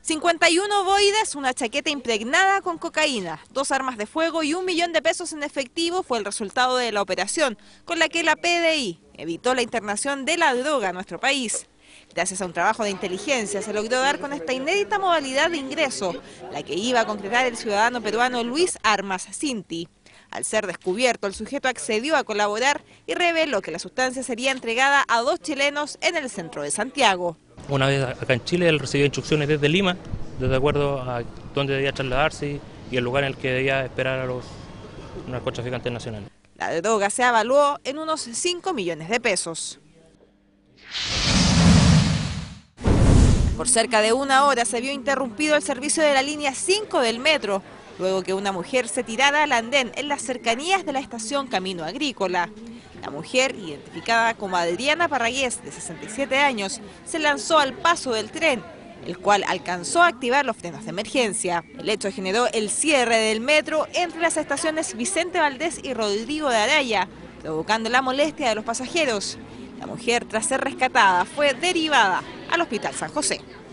51 ovoides, una chaqueta impregnada con cocaína, 2 armas de fuego y 1 millón de pesos en efectivo fue el resultado de la operación, con la que la PDI evitó la internación de la droga a nuestro país. Gracias a un trabajo de inteligencia se logró dar con esta inédita modalidad de ingreso, la que iba a concretar el ciudadano peruano Luis Armas Cinti. Al ser descubierto, el sujeto accedió a colaborar y reveló que la sustancia sería entregada a 2 chilenos en el centro de Santiago. Una vez acá en Chile, él recibió instrucciones desde Lima, de acuerdo a dónde debía trasladarse y el lugar en el que debía esperar a los narcotraficantes nacionales. La droga se evaluó en unos 5 millones de pesos. Por cerca de 1 hora se vio interrumpido el servicio de la línea 5 del metro, luego que una mujer se tirara al andén en las cercanías de la estación Camino Agrícola. La mujer, identificada como Adriana Parragués, de 67 años, se lanzó al paso del tren, el cual alcanzó a activar los frenos de emergencia. El hecho generó el cierre del metro entre las estaciones Vicente Valdés y Rodrigo de Araya, provocando la molestia de los pasajeros. La mujer, tras ser rescatada, fue derivada al Hospital San José.